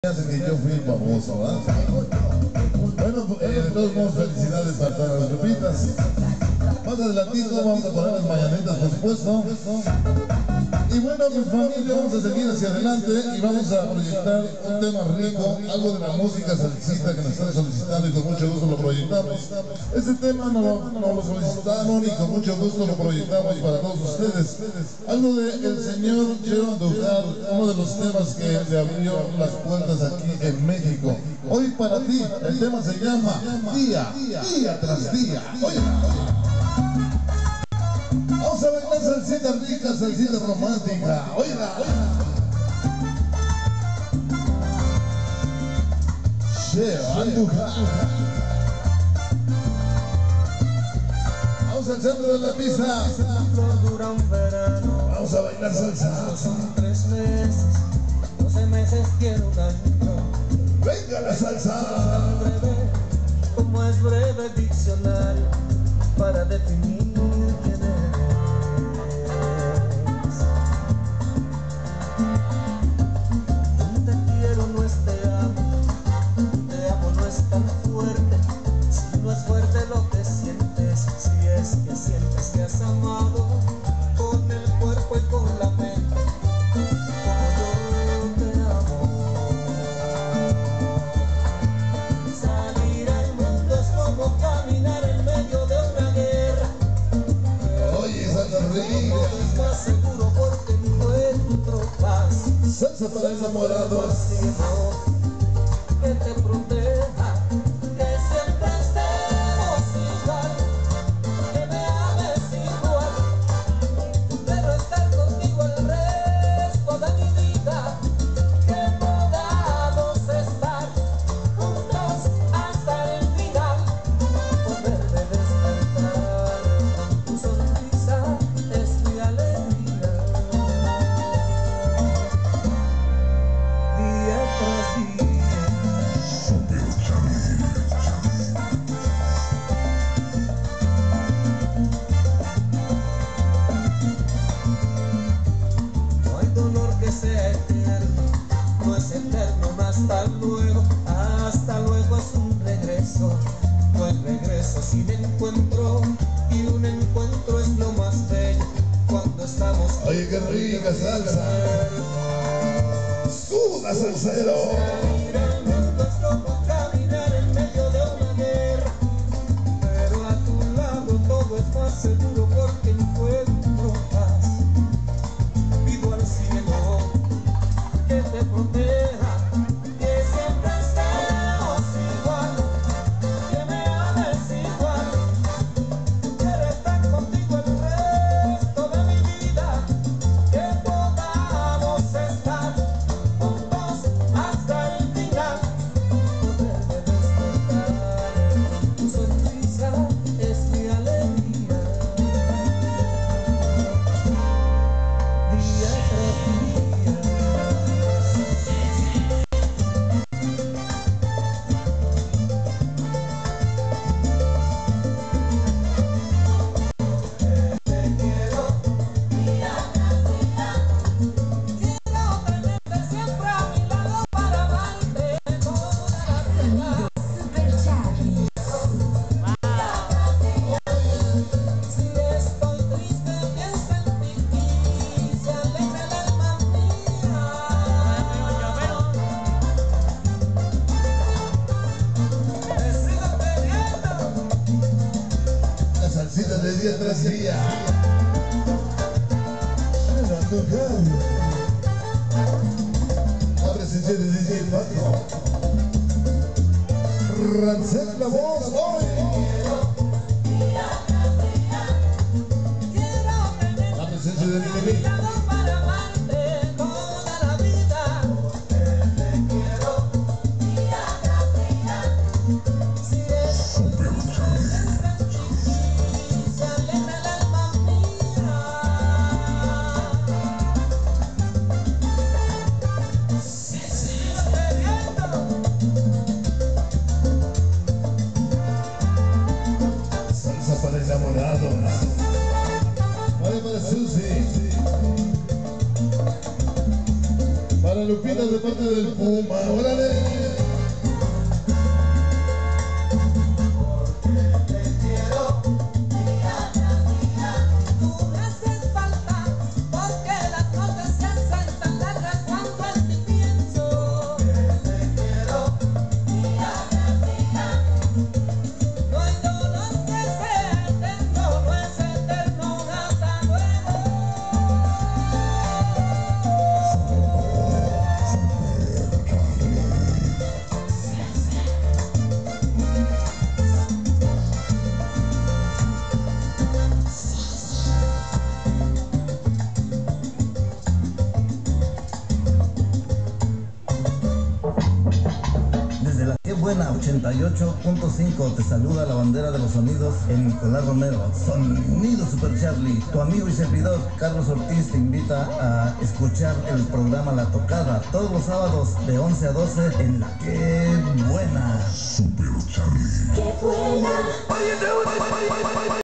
Hace que yo fui famoso, ¿ah? Bueno, de todos modos, felicidades para todas las grupitas. Más adelantito vamos a poner las mañanitas, por supuesto. Y bueno, pues familia, vamos a seguir hacia adelante y vamos a proyectar un tema rico, algo de la música salsita que nos están solicitando y con mucho gusto lo proyectamos. Este tema nos lo solicitaron y con mucho gusto lo proyectamos para todos ustedes. Algo del señor Cheo Andújar, uno de los temas que le abrió las puertas aquí en México. Hoy para ti, el tema se llama Día tras Día. Oye. Vamos a bailar salsita rica, salsita romántica. Oiga, Cheo Andújar. Vamos al centro de la pista. Vamos a bailar salsa. Son 3 meses, 12 meses tiene un año. Venga la salsa. Como es breve el diccionario para definir quién eres. Un te quiero no es te amo no es tan fuerte. Si no es fuerte lo que sientes, si es que sientes que has amado con el cuerpo y con la mente, como yo te amo. Salir al mundo es como caminar en medio de una guerra. Oye, salsa rica. Es más seguro porque encuentro paz. Salsa para enamorados. Que te proteja, que siempre estemos igual, que me ames igual. Quiero estar contigo el resto de mi vida, que podamos estar juntos hasta el final. Poderme despertar con tu sonrisa es mi alegría. Día tras día. No hay dolor que sea eterno, no es eterno, hasta luego es un regreso, no hay regreso sin encuentro, y un encuentro es lo más bello, cuando estamos. Oye, qué rica salsa. Suda, salsero. Salir al mundo es como caminar en medio de una guerra, pero a tu lado todo es más seguro porque encuentro paz. Pido al cielo que te proteja, que siempre estemos igual, que me ames igual. Quiero estar contigo el resto de mi vida, que podamos estar juntos hasta el final. Poderme despertar, tu sonrisa es mi alegría. Día tras día. Te quiero día tras día. Quiero tenerte siempre a mi lado para amarte toda la vida. Super Charlie. Si estoy triste pienso en ti y se alegra el alma mía. Te sigo queriendo. La salsita de día tras día. Cheo Andújar. La presencia de DJ Pato. Rancel la voz hoy. Quiero tenerte La presencia de a mi DJ lado para amarte toda la vida. Te quiero día tras día. Si estoy triste pienso en ti y se alegra el alma mía. Te sigo queriendo. de parte del Puma. ¡Órale! Buena 88.5 te saluda la bandera de los sonidos en Nicolás Romero. Sonido Super Charlie. Tu amigo y servidor Carlos Ortiz te invita a escuchar el programa La Tocada todos los sábados de 11 a 12 en la Que Buena. Super Charlie. ¡Qué buena!